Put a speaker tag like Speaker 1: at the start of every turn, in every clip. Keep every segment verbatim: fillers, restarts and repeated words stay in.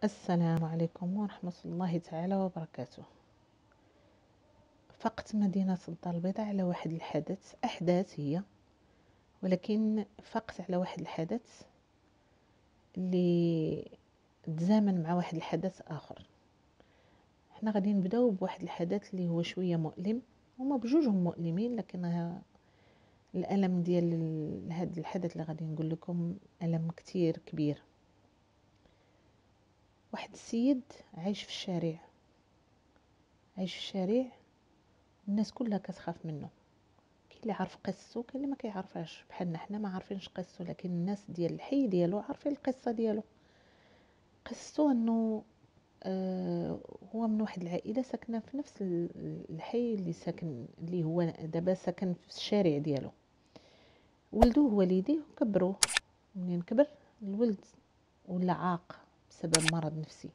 Speaker 1: السلام عليكم ورحمة الله تعالى وبركاته. فقت مدينة الدار البيضاء على واحد الحدث، أحداث هي، ولكن فقت على واحد الحدث اللي تزامن مع واحد الحدث آخر. احنا غادي نبداو بواحد الحدث اللي هو شوية مؤلم، هما بجوجهم مؤلمين، لكن الألم ديال هذا الحدث اللي غادي نقول لكم ألم كتير كبير. واحد السيد عايش في الشارع عايش في الشارع الناس كلها كتخاف منه. كاين اللي عارف قصته، كاين اللي ما كيعرفهاش، بحالنا حنا ما عارفينش قصته، لكن الناس ديال الحي ديالو عارفين القصه ديالو. قصته انه آه هو من واحد العائله ساكنه في نفس الحي اللي ساكن اللي هو دابا ساكن في الشارع ديالو. ولدوه والديه وكبروه. منين كبر الولد ولا عاق بسبب مرض نفسي،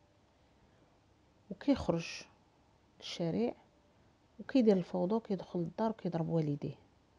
Speaker 1: وكيخرج للشارع وكيدير الفوضى وكيدخل للدار وكيضرب والديه.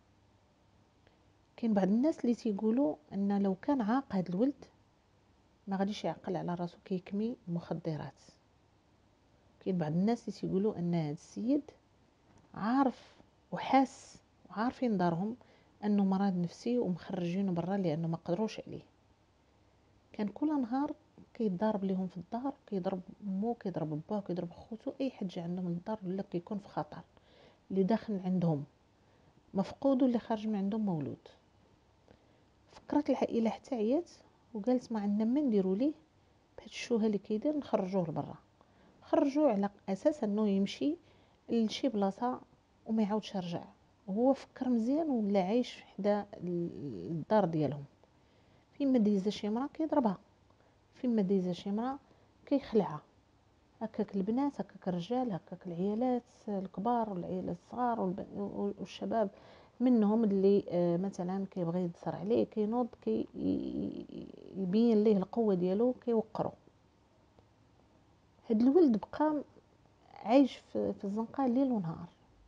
Speaker 1: كاين بعض الناس اللي تيقولوا ان لو كان عاق هذا الولد ما غاديش يعقل على راسو كيكمي المخدرات. كاين بعض الناس اللي تيقولوا ان هذا السيد عارف وحاس وعارفين دارهم انه مرض نفسي ومخرجينه برا لانه ما قدروش عليه. كان كل نهار كيضارب ليهم في الدار، كيضرب مو كيضرب باه كيضرب خوتو، اي حد جا عندهم للدار ولا كيكون في خطر، اللي داخل عندهم مفقود واللي خارج من عندهم مولود. فكرت العائله حتى عيات وقالت ما عندنا ما نديروا ليه بهاد الشوهه اللي كيدير، نخرجوه لبرا. خرجوه على اساس انه يمشي لشي بلاصه وما يعاودش يرجع. وهو فكر مزيان ولا عايش حدا الدار ديالهم. فين ما دايزه شي مرا كيضربها، فين ما دايزه شي مرا كيخلعها، هكاك البنات هكاك الرجال هكاك العيالات الكبار والعيالات الصغار والشباب منهم اللي مثلا كيبغي يدسر عليه كينوض كي يبين ليه القوه ديالو كيوقرو. هاد الولد بقى عايش في الزنقه ليل ونهار.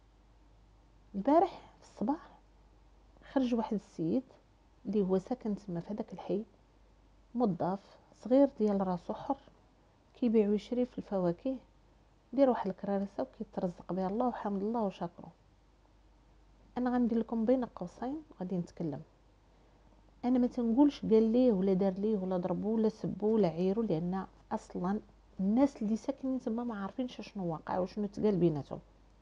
Speaker 1: البارح في الصباح خرج واحد السيد اللي هو ساكن تما في هذاك الحي، موظف صغير ديال راسو حر، كيبيع ويشري في الفواكه، دير واحد الكرارسه وكيترزق بها الله وحمد الله وشكره. انا غندير لكم بين قوسين غادي نتكلم، انا ما تنقولش قال ليه ولا دار ليه ولا ضربوه ولا سبوه ولا عيروا، لان اصلا الناس اللي ساكنين تما ما عارفينش شنو واقع وشنو تقال بيناتهم.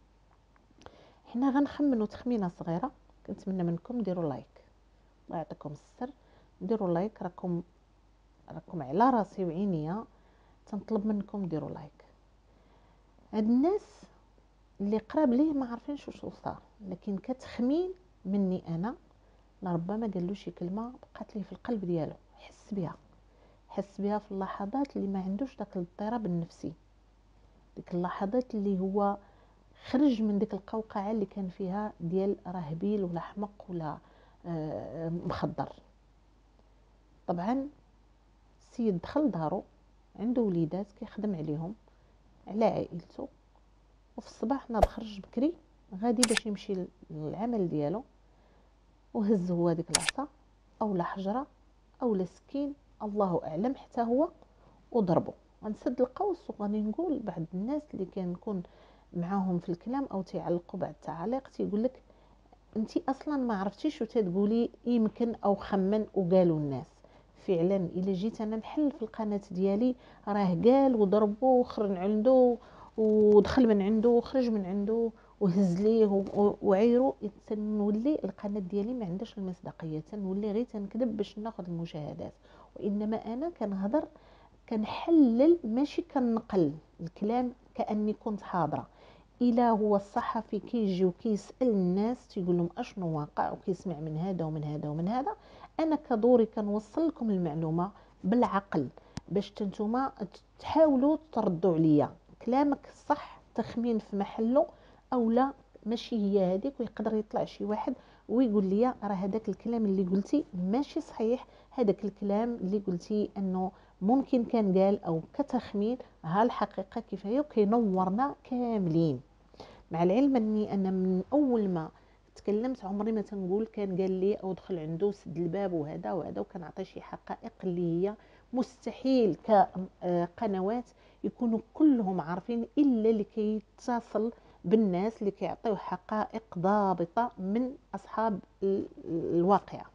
Speaker 1: حنا غنخمنوا تخمينه صغيره. كنتمنى منكم ديروا لايك، الله يعطيكم السر، ديروا لايك، راكم راكم على راسي وعينيا، تنطلب منكم ديروا لايك. هاد الناس اللي قراب ليه ما عارفينش واش صار، لكن كتخمين مني انا لربما قال له شي كلمه بقات ليه في القلب ديالو، حس بها حس بها في اللحظات اللي ما عندوش داك الاضطراب النفسي، ديك اللحظات اللي هو خرج من ديك القوقعه اللي كان فيها ديال راه بيل ولا حمق ولا آه مخدر. طبعا السيد دخل دارو، عنده وليدات كيخدم عليهم على عائلته، وفي الصباح ناض خرج بكري غادي باش يمشي للعمل ديالو، وهز هو ديك العصا او لا حجره او لا سكين الله اعلم حتى هو وضربه. غنسد القوس وغادي نقول بعض الناس اللي كنكون معاهم في الكلام او تيعلقوا بعض التعاليق تيقول لك انت اصلا ما عرفتيش وتتقولي يمكن او خمن وقالوا الناس. فعلا الا جيت انا نحل في القناه ديالي راه قال وضربه وخرج عنده ودخل من عنده وخرج من عنده وهز ليه وعيرو، تنولي القناه ديالي ما عندهاش المصداقيه، تنولي غير تنكذب باش ناخذ المشاهدات. وانما انا كنهضر كنحلل ماشي كنقل الكلام كاني كنت حاضره. الى هو الصحفي كيجي وكيسال الناس تيقول لهم اشنو واقع وكيسمع من هذا ومن هذا ومن هذا، انا كدوري كنوصل لكم المعلومه بالعقل باش نتوما تحاولوا تردوا عليا كلامك صح، تخمين في محله او لا ماشي هي هذيك. ويقدر يطلع شي واحد ويقول لي راه هذاك الكلام اللي قلتي ماشي صحيح، هذاك الكلام اللي قلتي انه ممكن كان قال او كتخمين، ها الحقيقه كيف هي، وكينورنا كاملين. مع العلم اني انا من اول ما تكلمت عمري ما تنقول كان قال لي او دخل عنده سد الباب وهذا وهذا، وكنعطي شي حقائق اللي هي مستحيل كقنوات يكونوا كلهم عارفين الا اللي كيتصل بالناس اللي كيعطيو حقائق ضابطه من اصحاب الواقعه.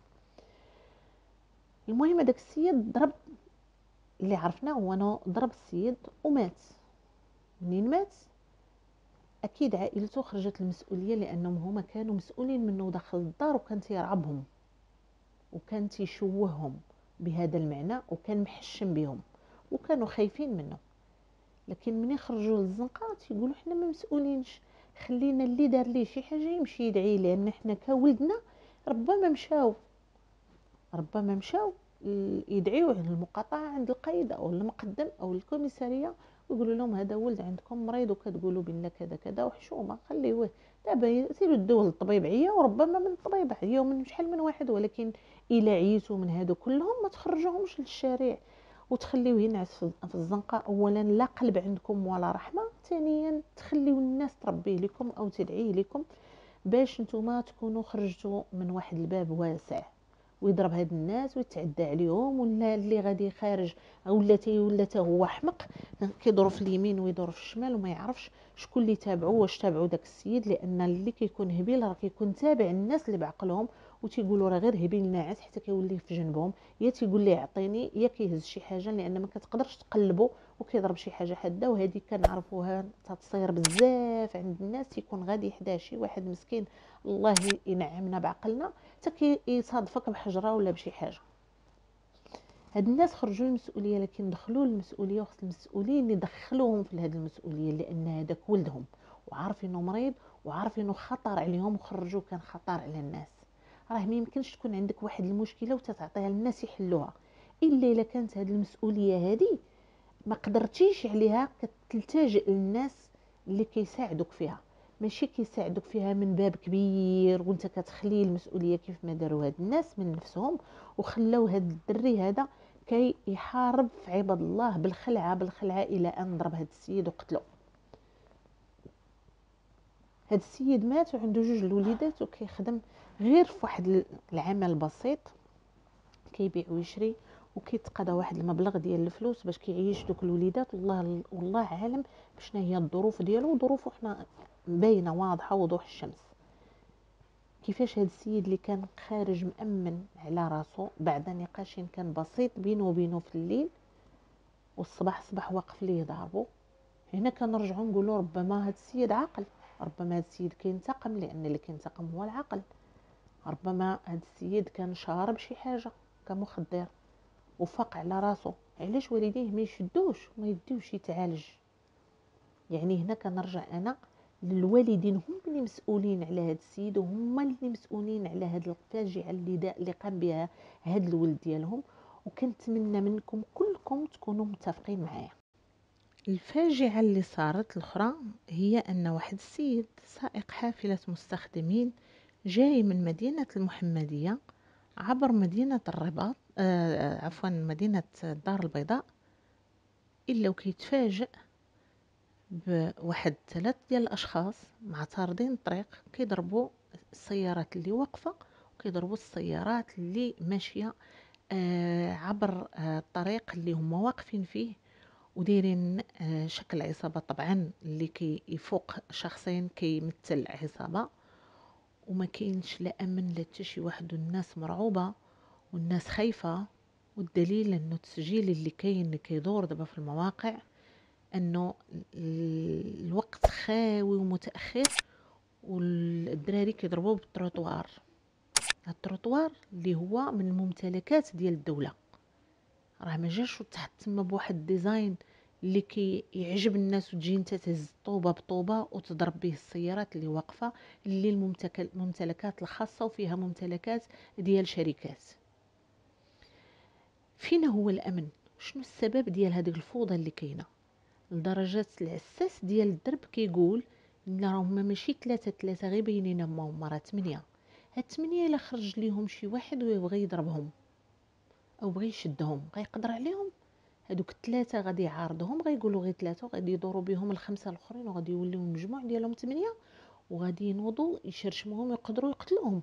Speaker 1: المهم هذاك السيد ضرب، اللي عرفناه هو انه ضرب السيد ومات. منين مات اكيد عائلته خرجت المسؤوليه، لانهم هما كانوا مسؤولين منه داخل الدار، وكان تيرعبهم وكان تيشوههم بهذا المعنى، وكان محشم بهم وكانوا خايفين منه. لكن من يخرجوا للزنقه تيقولوا حنا ما مسؤولينش، خلينا اللي دار ليه شي حاجه يمشي يدعي، لان حنا كولدنا ربما مشاو ربما مشاو يدعيوه للمقاطعه عند القايد او المقدم او الكوميساريه، ويقولوا لهم هذا ولد عندكم مريض وكتقولوا بان كذا كذا وحشومه خليوه. دابا سيروا دوه للطبيب عيا، وربما من الطبيب عيا ومن شحال من واحد، ولكن الا عييتوا من هادو كلهم ما تخرجوهمش للشارع وتخليوه ينعس في الزنقه. اولا لا قلب عندكم ولا رحمه، ثانيا تخليو الناس تربيه لكم او تدعيه لكم باش نتوما تكونوا خرجتوا من واحد الباب واسع، ويضرب هاد الناس ويتعدى عليهم. ولا اللي غادي خارج ولا تي ولا تا هو حمق كيضرب في اليمين ويضرب في الشمال وما يعرفش شكون اللي تابعوه، واش تابعوا داك السيد، لان اللي كيكون هبيل راه كيكون تابع الناس اللي بعقلهم وتيقولوا راه غير هبيل ناعس، حتى كيولي في جنبهم يا تيقول ليه عطيني يا كيهز شي حاجه، لان ما كتقدرش تقلبه وكيضرب شي حاجه حاده. وهذه كنعرفوها تتصير بزاف عند الناس، تيكون غادي حدا شي واحد مسكين الله ينعمنا بعقلنا حتى كيصادفك بحجره ولا بشي حاجه. هاد الناس خرجوا المسؤوليه، لكن دخلوا المسؤوليه وخص المسؤولين يدخلوهم في هذه المسؤوليه، لان هذاك ولدهم وعارف انه مريض وعارف انه خطر عليهم، وخرجوا كان خطر على الناس. راه ما يمكنش تكون عندك واحد المشكله وتتعطيها للناس يحلوها الا الا كانت هذه المسؤوليه هذه ما قدرتيش عليها، كتلتجئ للناس اللي كيساعدوك فيها، ماشي كيساعدوك فيها من باب كبير وانت كتخلي المسؤوليه كيف ما داروا هاد الناس من نفسهم وخلاو هاد الدري هذا كي يحارب في عباد الله بالخلعه بالخلعه الى ان ضرب هاد السيد وقتلو. هاد السيد مات وعنده جوج الوليدات وكيخدم غير في واحد العمل بسيط، كيبيع ويشري وكيتقاضى واحد المبلغ ديال الفلوس باش كيعيش دوك الوليدات. والله والله عالم بشنا هي الظروف ديالو، وظروفه حنا باينه واضحه وضوح الشمس. كيفاش هاد السيد اللي كان خارج مأمن على راسو بعد نقاش كان بسيط بينه وبينه في الليل، والصباح صباح واقف ليه ضاربو. هنا كنرجعوا نقولوا ربما هاد السيد عاقل، ربما هاد السيد كينتقم، لان اللي كينتقم هو العقل. ربما هاد السيد كان شارب شي حاجه كمخدر وفاق على راسو، علاش والديه ما يشدوش وما يديوش يتعالج؟ يعني هنا كنرجع انا للوالدين، هم اللي مسؤولين على هذا السيد، وهم اللي مسؤولين على هذه الفاجعه اللي اللي قام بها هذا الولد ديالهم. وكنتمنى منكم كلكم تكونوا متفقين معايا. الفاجعه اللي صارت الاخرى هي ان واحد السيد سائق حافله مستخدمين جاي من مدينه المحمديه عبر مدينه الرباط، آه عفوا مدينه الدار البيضاء، الا وكيتفاجئ بواحد ثلاث ديال الاشخاص معترضين الطريق كيضربوا السيارات اللي واقفه وكيضربوا السيارات اللي ماشيه آه عبر آه الطريق اللي هما واقفين فيه، ودايرين آه شكل عصابه طبعا اللي كيفوق شخصين كيمثل عصابه. وما كاينش لا امن لا حتى شي واحد، والناس مرعوبه والناس خايفه. والدليل انه التسجيل اللي كاين اللي كيدور دابا في المواقع انه الوقت خاوي ومتاخر والدراري كيضربوا بالتروطوار. التروطوار اللي هو من الممتلكات ديال الدوله، راه ما جاش تحت تما بواحد الديزاين اللي كيعجب الناس وتجي انت تهز طوبه بطوبه وتضرب به السيارات اللي واقفه اللي الممتلكات الخاصه وفيها ممتلكات ديال شركات. فين هو الامن؟ شنو السبب ديال هذه الفوضى اللي كاينه؟ لدرجه العساس ديال الدرب كيقول ان راهما ماشي ثلاثه ثلاثه غير بينينا هما راه ثمانيه. هاد ثمانيه الا خرج ليهم شي واحد ويبغي يضربهم او بغى يشدهم غيقدر عليهم؟ هادوك الثلاثه غادي يعارضهم، غيقولوا غير ثلاثه وغادي يدوروا بهم الخمسه الاخرين وغادي يوليو المجموع ديالهم ثمانيه، وغادي ينوضوا يشرشموهم يقدروا يقتلوهم.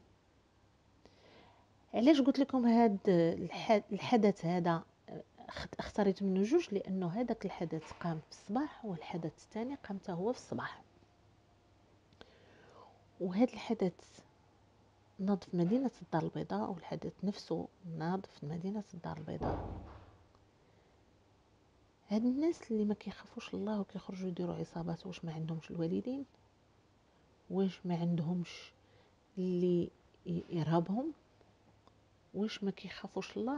Speaker 1: علاش قلت لكم هاد الحدث هذا اختاريت منه جوج؟ لانه هذاك الحدث قام في الصباح والحدث الثاني قام حتى هو في الصباح. وهذا الحدث ناض في مدينه الدار البيضاء، والحدث نفسه ناض في مدينه الدار البيضاء. هاد الناس اللي ما كيخافوش الله وكيخرجوا يديروا عصابات، واش ما عندهمش الوالدين؟ واش ما عندهمش اللي يرهبهم؟ واش ما كيخافوش الله؟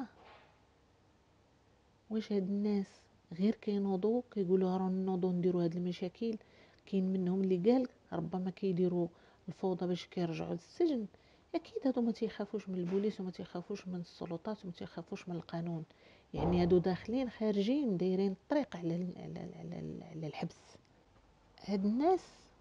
Speaker 1: واش هاد الناس غير كينوضوا كيقولوا راه نوضوا نديروا هاد المشاكل؟ كاين منهم اللي قال ربما كيديروا الفوضى باش كيرجعوا للسجن. اكيد هادو ما تيخافوش من البوليس وما تيخافوش من السلطات وما تيخافوش من القانون. يعني هادو داخلين خارجين دايرين الطريق على على على, على الحبس. هاد الناس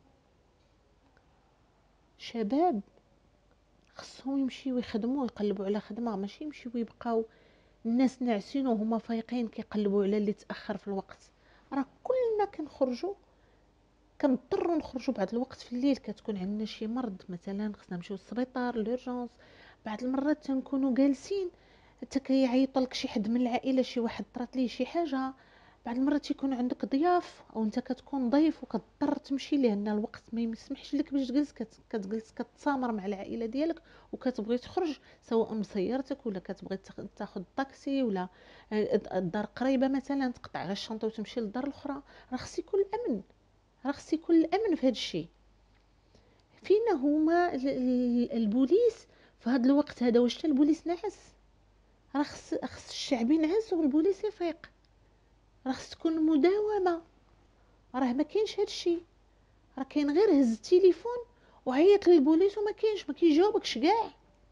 Speaker 1: شباب خصهم يمشيو يخدموا يقلبوا على خدمه، ماشي يمشيو يبقاو الناس ناعسين وهما فايقين كيقلبوا على اللي تاخر في الوقت. راه كلنا كنخرجوا كنضطروا نخرجوا بعض الوقت في الليل، كتكون عندنا شي مرض مثلا خصنا نمشيو للسبيطار لورجونس، بعض المرات تنكونوا جالسين حتى كيعيط لك شي حد من العائله، شي واحد طرات ليه شي حاجه، بعض المرات يكون عندك ضياف او انت كتكون ضيف وكتضطر تمشي لان الوقت ما يسمحش لك باش تجلس، كتجلس كتسامر مع العائله ديالك وكتبغي تخرج سواء مسيرتك ولا كتبغي تاخذ طاكسي ولا الدار قريبه مثلا تقطع غير الشنطه وتمشي للدار الاخرى. راه خص يكون الامن، راه خص يكون الامن في هذا الشيء. فينا هما البوليس في هذا الوقت هذا؟ واش البوليس ناعس؟ راه خص خص الشعب ينعس والبوليس يفيق. راه خص تكون مداومه. راه ما كاينش هذا الشيء، راه كاين غير هز التليفون وعيط للبوليس وما كاينش، ما كيجاوبكش كاع.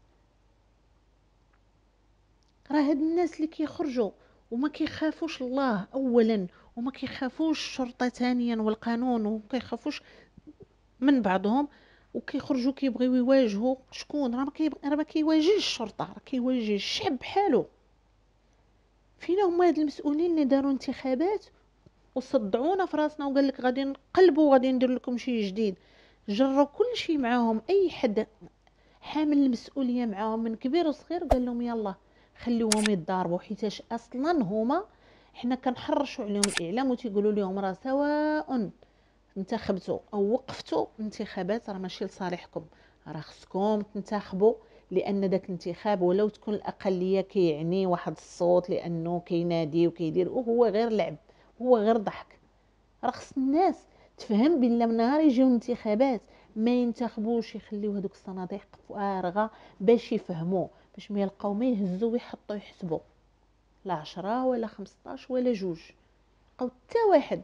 Speaker 1: راه هاد الناس اللي كيخرجوا وما كيخافوش الله اولا وما كيخافوش الشرطه ثانيا والقانون وما كيخافوش من بعضهم، وكيخرجوا كيبغيو يواجهوا شكون؟ راه ما كيبغي، راه ما كيواجهش الشرطه، راه كيواجه الشعب بحالو. فينا هما هاد المسؤولين اللي داروا انتخابات وصدعونا في راسنا وقال لك غادي نقلبوا وغادي ندير لكم شيء جديد؟ جروا كل شيء معاهم، اي حد حامل المسؤوليه معاهم من كبير وصغير قال لهم يلا خليوهم يتضاربوا، حيتاش اصلا هما حنا كنحرشوا عليهم الاعلام وتيقولوا لهم راه سواء انتخبتوا او وقفتوا انتخابات راه ماشي لصالحكم، راه خصكم تنتخبوا، لان داك الانتخاب ولو تكون الاقليه كيعني واحد الصوت لانه كينادي وكيدير وهو غير لعب، هو غير ضحك. راه خص الناس تفهم بلا من نهار يجيو الانتخابات ما ينتخبوش، يخليو هذوك الصناديق فارغه باش يفهموا، باش ما يلقاو ما يهزوا ويحطوا يحسبوا لا عشرة ولا خمسطاش ولا جوج، بقاو حتى واحد.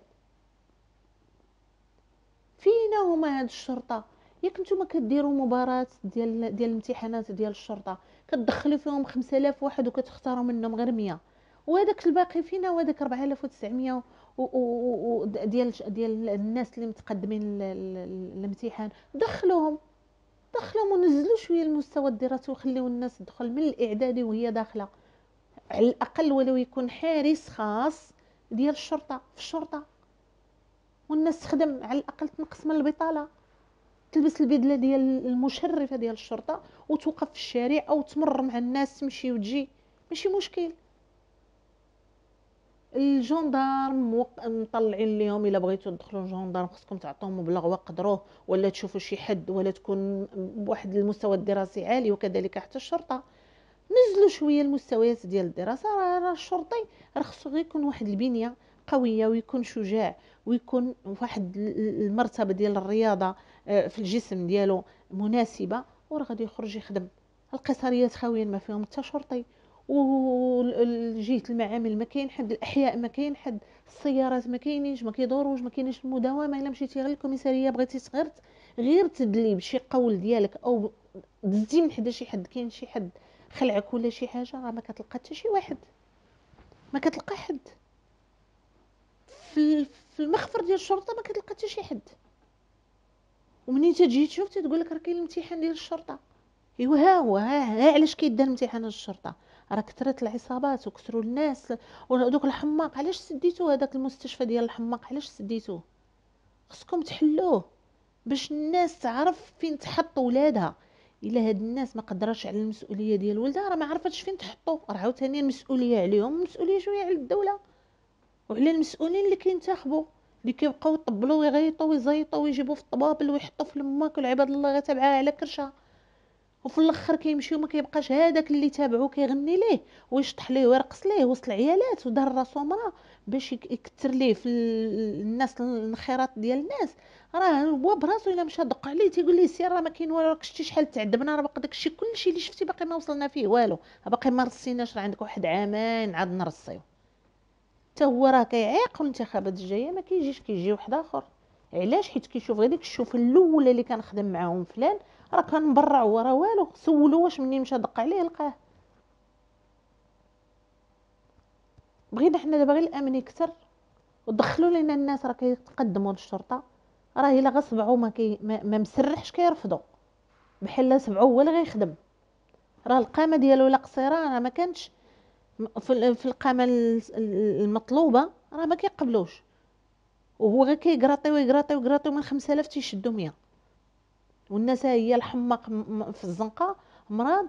Speaker 1: فينا هما هاد الشرطه؟ ياك نتوما كديروا مباراه ديال ديال الامتحانات ديال الشرطه كتدخلوا فيهم خمسة آلاف واحد وكتختاروا منهم غير مية، وهذاك الباقي فينا وهذاك أربعة آلاف وتسعمية ديال ديال الناس اللي متقدمين الامتحان دخلوهم دخلوهم ونزلوا شويه المستوى الدراسي وخليوا الناس تدخل من الاعدادي وهي داخله على الاقل ولو يكون حارس خاص ديال الشرطه في الشرطه، والناس تخدم على الاقل تنقص من البطاله، تلبس البدله ديال المشرفه ديال الشرطه وتوقف في الشارع او تمر مع الناس تمشي وتجي ماشي مشكل. الجندارم موق... مطلعين لهم الا بغيتوا تدخلوا الجندارم خصكم تعطوهم مبلغ وقدروه ولا تشوفوا شي حد ولا تكون بواحد المستوى الدراسي عالي، وكذلك حتى الشرطه نزلوا شويه المستويات ديال الدراسه. راه الشرطي راه خصو غير يكون واحد البنيه قويه ويكون شجاع ويكون واحد المرتبه ديال الرياضه في الجسم ديالو مناسبه، وراه غادي يخرج يخدم. القصريات خاويين ما فيهم حتى شرطي، وجهه المعامل ما كاين حد، الاحياء ما كاين حد، السيارات ما كاينينش، ما كيدوروش، ما كاينش المداومه. الا مشيتي غير الكوميساريه بغيتي صغير غير تدلي بشي قول ديالك او دزتي من حدا شي حد، كاين شي حد خلعك ولا شي حاجه راه ما كتلقى حتى شي واحد، ما كتلقى حد في في المخفر ديال الشرطه، ما كتلقى حتى شي حد. ومنين تجي تشوف تقول لك راه كاين الامتحان ديال الشرطه. ايوا ها هو ها, ها علاش كيدار امتحان الشرطه؟ راه كثرت العصابات وكثروا الناس ودوك الحماق. علاش سديتوا هذاك المستشفى ديال الحماق؟ علاش سديتوه؟ خصكم تحلوه. باش الناس تعرف فين تحط ولادها. الا هاد الناس ما قدرش على المسؤوليه ديال ولدها، راه ما عرفتش فين تحطو، راه عاوتاني المسؤوليه عليهم، المسؤوليه شويه على الدوله وعلى المسؤولين اللي كينتخبوا، اللي كيبقاو يطبلوا ويغيطوا ويزيطوا ويجيبوا في الطبابل ويحطوا في الماك والعباد الله غير تابعه على كرشه، وفي الاخر كيمشيو ما كيبقاش هذاك اللي تابعو كيغني ليه ويشطح ليه ويرقص ليه وسط العيالات ودار راسو مرا باش يكثر ليه في الناس الانخراط ديال الناس. راه هو براسو الا مشى دق عليه تيقول ليه سير راه ما كاين والو، راك شتي شحال تعذبنا، راه باقي داكشي كلشي اللي شفتي باقي ما وصلنا فيه والو، باقي ما رصيناش، راه عندك واحد عامين عاد نرصيو. حتى هو راه كيعيق الانتخابات الجايه ما كيجيش، كيجي واحد اخر. علاش؟ حيت كيشوف غير ديك الشوفه الاولى اللي كنخدم معاهم فلان راه كان مبرع وراه والو، سولو واش منين مشى دق عليه لقاه. بغينا حنا دابا غير الامن يكثر ودخلوا لنا الناس راه كيتقدموا للشرطه، راه الا غصبعوا ما, كي ما, ما مسرحش كيرفضوا، بحال سبعو هو اللي غيخدم. راه القامه ديالو لا قصيره، راه ما كانش في في القامه المطلوبه، راه ما كيقبلوش، وهو غير كيقراطي ويقراطي ويقراطي من خمسة آلاف تيشدو مية. والناس هي الحماق في الزنقه مرض.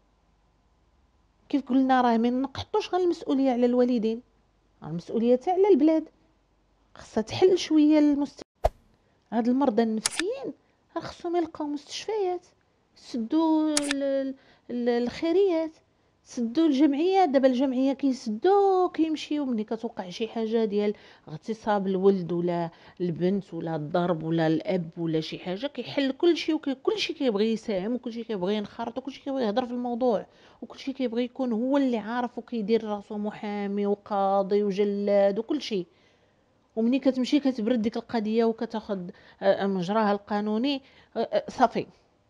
Speaker 1: كيف قلنا راه ما نقحطوش غير المسؤوليه على الوالدين، المسؤوليه تاع على البلاد، خاصها تحل شويه المست... هاد المرضى النفسيين راه خصهم يلقاو مستشفيات، سدوا الخيريات، سدوا الجمعيات. دابا الجمعيه كيسدوا كيمشيو ملي كتوقع شي حاجه ديال اغتصاب الولد ولا البنت ولا الضرب ولا الاب ولا شي حاجه، كيحل كلشي وكلشي كيبغي يساهم وكلشي كيبغي ينخرط وكلشي كيبغي يهضر في الموضوع وكلشي كيبغي يكون هو اللي عارف وكيدير راسو محامي وقاضي وجلاد وكلشي. ومني كتمشي كتبرد ديك القضيه وكتاخذ مجراها القانوني صافي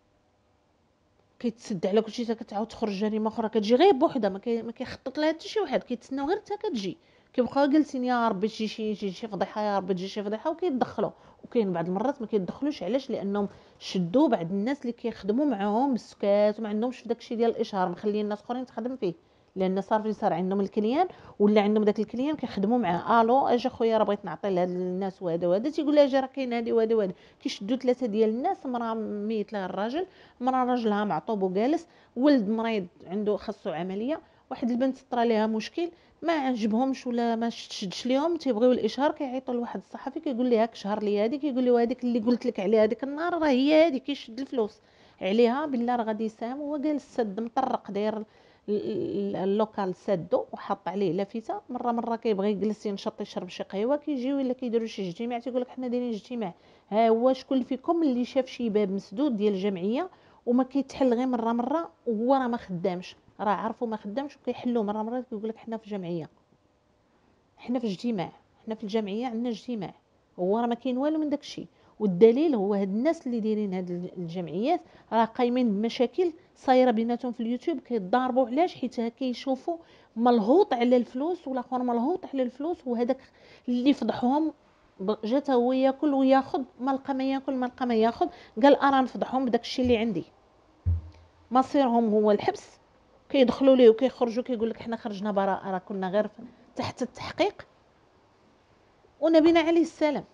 Speaker 1: كيتسد على كلشي، حتى كتعاود تخرج جريمه اخرى كتجي غير بوحدها، ما كيخطط لها حتى شي واحد، كيتسناو غير حتى كتجي، كيبقاو جالسين يا ربي تجي شي شي شي فضيحه، يا ربي تجي شي فضيحه، وكيتدخلوا. وكاين بعض المرات ما كيتدخلوش، علاش؟ لانهم شدوا بعض الناس اللي كيخدموا معاهم بالسكات وما عندهمش في داكشي ديال الاشهار، مخليين الناس اخرين تخدم فيه، لان صار صار عندهم الكليان ولا عندهم داك الكليان كيخدموا معاه. الو اجي خويا راه بغيت نعطي لهاد الناس وهذا وهذا، تيقول لها اجي راه كاين هادي وهذا وهذا، كيشدوا ثلاثه ديال الناس، مرا ميت لها الراجل، مرا راجلها معطوب وجالس، ولد مريض عنده خاصو عمليه، واحد البنت طرا ليها مشكل ما عجبهمش ولا ما شدش ليهم تيبغيو الاشهار، كيعيطوا لواحد الصحفي كيقول لها كشهر لي هذه، كيقول له هذيك اللي قلت لك عليها هذيك النهار راه هي هذه، كيشد الفلوس عليها بالله راه غادي يساهم. هو جالس سد مطرق داير اللوكال سادو وحط عليه لافته، مره مره كيبغي يجلس ينشط يشرب شي قهوه، كيجيو الا كيديروا شي اجتماع تيقول لك حنا دايرين اجتماع. ها هو شكون فيكم اللي شاف شي باب مسدود ديال الجمعيه وما كيتحل غير مره مره وهو راه ما خدامش، راه عرفوا ما خدامش وكيحلوا مره مره، كيقول لك حنا في جمعيه، حنا في اجتماع، حنا في الجمعيه عندنا اجتماع، هو راه ما كاين والو من داكشي. والدليل هو هاد الناس اللي دايرين هاد الجمعيات راه قايمين بمشاكل صايره بيناتهم في اليوتيوب، كيتضاربوا. علاش؟ حيت كيشوفوا ملهوط على الفلوس والاخر ملهوط على الفلوس، وهذاك اللي فضحهم جات هو ياكل وياخذ، ما لقى ما ياكل ما لقى ما ياخذ، قال ارا نفضحهم بداك الشيء اللي عندي. مصيرهم هو الحبس، كيدخلوا ليه وكيخرجوا كيقول لك حنا خرجنا براءه، راه كنا غير تحت التحقيق. ونبينا عليه السلام.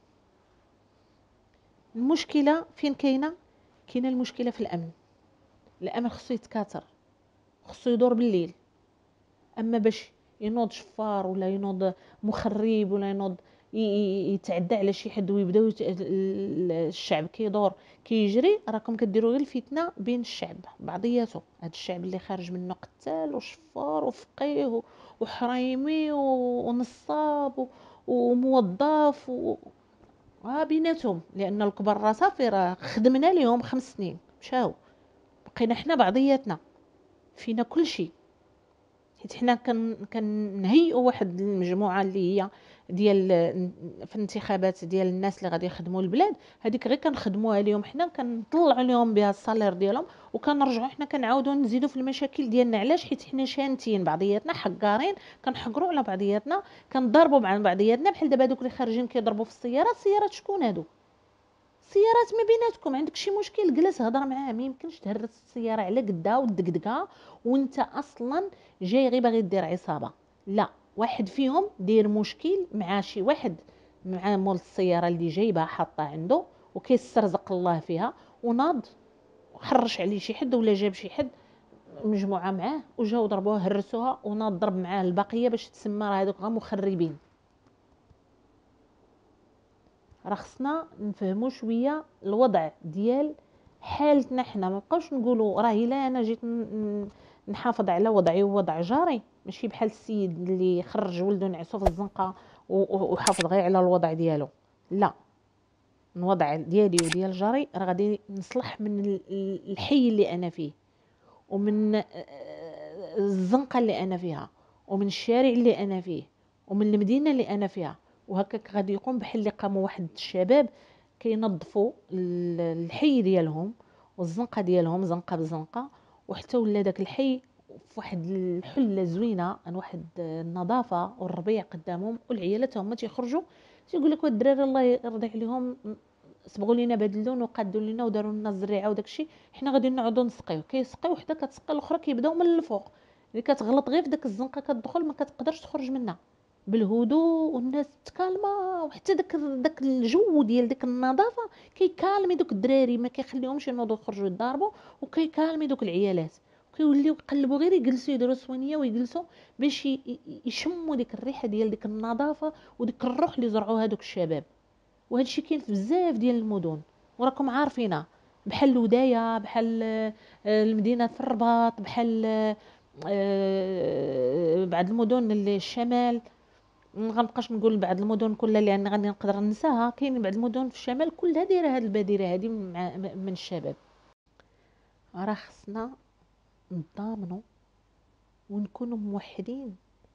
Speaker 1: المشكله فين كاينه؟ كاينه المشكله في الامن. الامن خصو يتكاثر، خصو يدور بالليل. اما باش ينوض شفار ولا ينوض مخرب ولا ينوض يتعدى على شي حد ويبداو الشعب كيدور كيجري، راكم كديروا غير الفتنه بين الشعب بعضياته. هذا الشعب اللي خارج منه قتال وشفار وفقيه وحريمي ونصاب وموظف و... ها بيناتهم، لان الكبار راه صافي راه خدمنا ليهم خمس سنين مشاو، بقينا حنا بعضياتنا فينا كل شيء. حيت حنا كنهيئوا واحد المجموعه اللي هي ديال في الانتخابات ديال الناس اللي غادي يخدموا البلاد، هذيك غير كنخدموها لهم حنا، كنطلعوا لهم بها الصالير ديالهم وكنرجعوا حنا كنعاودوا نزيدوا في المشاكل ديالنا. علاش؟ حيت حنا شانتين بعضياتنا، حقارين، كنحقروا على بعضياتنا، كنضربوا مع بعضياتنا. بحال دابا دوك اللي خارجين كيضربوا في السيارات، السيارات شكون هادو؟ سيارات ما بيناتكم، عندك شي مشكل جلس هضر معاه، ما يمكنش تهرس السياره على قدها ودقدقها وانت اصلا جاي غير باغي دير عصابه. لا، واحد فيهم دير مشكل مع شي واحد، مع مول السياره اللي جايبها حاطه عنده وكيسترزق الله فيها، وناض وحرش عليه شي حد ولا جاب شي حد مجموعه معاه وجاو ضربوها هرسوها، وناض ضرب معاه البقيه باش تسمى راه هذوك غا مخربين. راه خصنا نفهموا شويه الوضع ديال حالتنا حنا، ما بقاوش نقولوا راه الا انا جيت نحافظ على وضعي ووضع جاري، ماشي بحال السيد اللي خرج ولده نعسو في الزنقه وحافظ غير على الوضع ديالو. لا، الوضع ديالي وديال جاري راه غادي نصلح من الحي اللي انا فيه، ومن الزنقه اللي انا فيها، ومن الشارع اللي انا فيه، ومن المدينه اللي انا فيها. وهكاك غادي يقوم بحال اللي قاموا واحد الشباب كينظفوا الحي ديالهم والزنقه ديالهم زنقه بزنقه، وحتى ولا داك الحي فواحد الحله زوينه عن واحد النظافه والربيع قدامهم، والعيالات هما تيخرجوا تيقول لك الدراري الله يرضي عليهم صبغوا لينا بهذا اللون وقادوا لينا وداروا لنا الزريعه وداكشي، حنا غادي نعوضوا نسقيو. كيسقيو حدا كتسقي الاخرى كيبداو من الفوق، اللي كتغلط غير في داك الزنقه كتدخل ما كتقدرش تخرج منها بالهدوء، والناس تكالما. وحتى داك داك الجو ديال ديك النظافه كيكالمي دوك الدراري، ما كيخليهمش ينوضوا يخرجوا يضاربوا، وكيكالمي دوك العيالات، وكيوليو يقلبوا غير يجلسوا يديروا سوانيه ويجلسوا باش يشموا ديك الريحه ديال ديك النظافه وديك الروح اللي زرعوها دوك الشباب. وهذا الشيء كاين في بزاف ديال المدن وراكم عارفينها، بحال الودايه، بحال المدينه في الرباط، بحال بعض المدن اللي الشمال. ما غنبقاش نقول بعض المدن كلها لان غادي نقدر ننساها. كاين بعض المدن في الشمال كلها دايره هذه البادره هذه من الشباب. راه خصنا نضامنوا ونكونوا موحدين،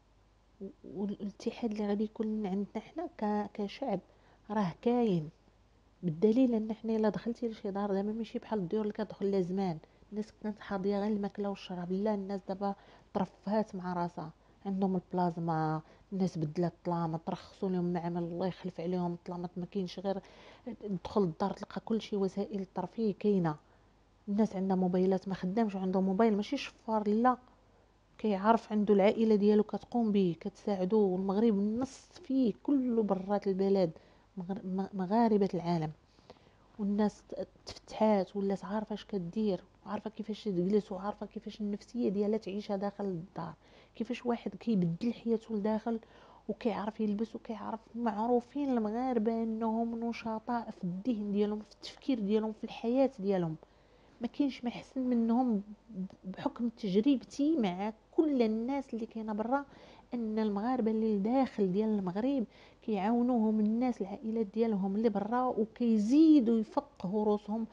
Speaker 1: والاتحاد اللي غادي يكون عندنا حنا كشعب راه كاين. بالدليل ان حنا الا دخلتي لشي دار دابا ماشي بحال الديور اللي كتدخل لها زمان، الناس كانت حاضيه غير الماكله والشراب. لا، الناس دابا ترفهات مع راسها، عندهم البلازما، الناس بدلات الطلامط، ترخصوا لهم معامل الله يخلف عليهم. الطلامط ما كاينش غير تدخل الدار تلقى كل شيء وسائل الترفيه كاينه. الناس عندها موبايلات، ما خدامش عنده موبايل ماشي شفار، لا كيعرف عنده العائله ديالو كتقوم به كتساعدو. والمغرب النص فيه كله برات البلد مغاربه العالم، والناس تفتحات ولات عارفه اش كدير، وعارفه كيفاش تجلس، وعارفه كيفاش النفسيه ديالها تعيشها داخل الدار، كيفاش واحد كيبدل حياته لداخل وكيعرف يلبس وكيعرف. معروفين المغاربه انهم نشطاء في الذهن ديالهم، في التفكير ديالهم، في الحياه ديالهم. ما كاينش ما احسن منهم بحكم تجربتي مع كل الناس اللي كاينه برا، ان المغاربه اللي داخل ديال المغرب كيعاونوهم الناس العائلات ديالهم اللي برا، وكيزيدوا يفقهوا روسهم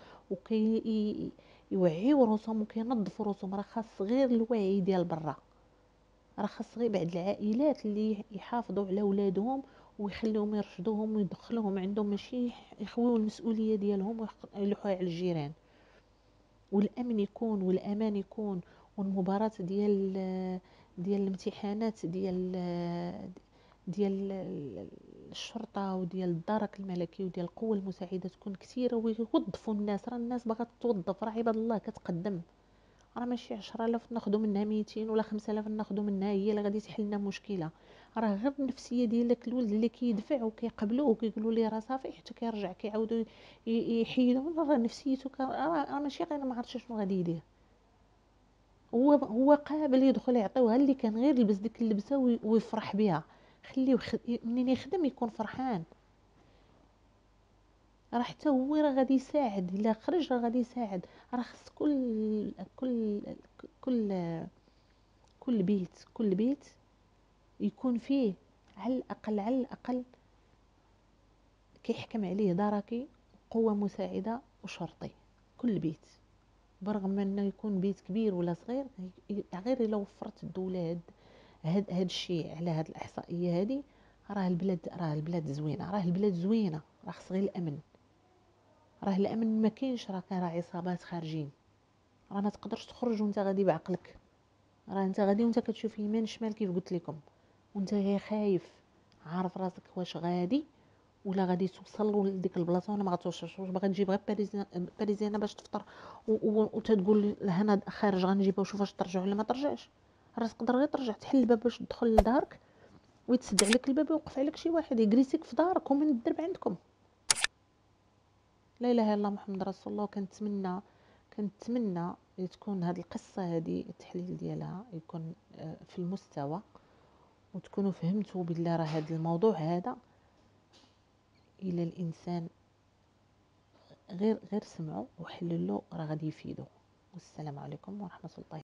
Speaker 1: وكيوعيوا روسهم وكينظفوا روسهم. راه خاص غير الوعي ديال برا، راه خاص غير بعض العائلات اللي يحافظوا على اولادهم ويخليهم يرشدوهم ويدخلوهم عندهم، ماشي يخويو المسؤوليه ديالهم ويلوحوها على الجيران. والامن يكون والامان يكون، والمباراه ديال ديال الامتحانات ديال ديال الشرطه وديال الدرك الملكي وديال القوه المساعده تكون كثيره، ويوظفوا الناس. راه الناس باغا توظف، راه عباد الله كتقدم. راه ماشي عشرة آلاف ناخذوا منها ميتين ولا خمسة آلاف ناخذوا منها هي اللي غادي تحل لنا مشكله. راه غير النفسيه ديال داك الولد اللي كيدفع وكيقبلوه وكيقولوا ليه راه صافي، حتى كيرجع كيعاودوا يحيدوا، راه نفسيته راه ماشي غير ما عرفتش شنو غادي يدير. هو هو قابل يدخل يعطيوها اللي كان غير يلبس ديك اللبسه ويفرح بها. خليه منين يخدم يكون فرحان. راه حتى هو راه غادي يساعد، الا خرج راه غادي يساعد. راه خص كل كل كل كل بيت كل بيت يكون فيه على الاقل على الاقل كيحكم عليه دركي قوه مساعده وشرطي. كل بيت، برغم انه يكون بيت كبير ولا صغير، غير الا وفرت الدوله هاد هاد هاد الشيء على هاد الاحصائيه هادي، راه البلاد راه البلاد زوينه. راه البلاد زوينه، راه خص غير الامن. راه الامن ما كاينش، راه كاين راه عصابات خارجين. راه ما تقدرش تخرج وانت غادي بعقلك، راه انت غادي وانت كتشوف يمين شمال كيف قلت لكم، وانت غير خايف، عارف راسك واش غادي ولا غادي توصل لديك البلاصه ولا ما غتوصلش. واش باغي تجيب غير باريزيانه باش تفطر وتتقول هنا خارج غنجيبها وشوف واش ترجع ولا ما ترجعش. راه تقدر غير ترجع تحل الباب باش تدخل لدارك ويتسد عليك الباب ويوقف عليك شي واحد يجريسيك في دارك ومن الدرب عندكم. لا اله الا الله محمد رسول الله. كنتمنى كنتمنى تكون هذه القصه هذه التحليل ديالها يكون آه، في المستوى، وتكونوا فهمتوا بالله راه هذا الموضوع هذا الى الانسان غير غير سمعوا وحللوا راه غادي يفيدو. والسلام عليكم ورحمه الله.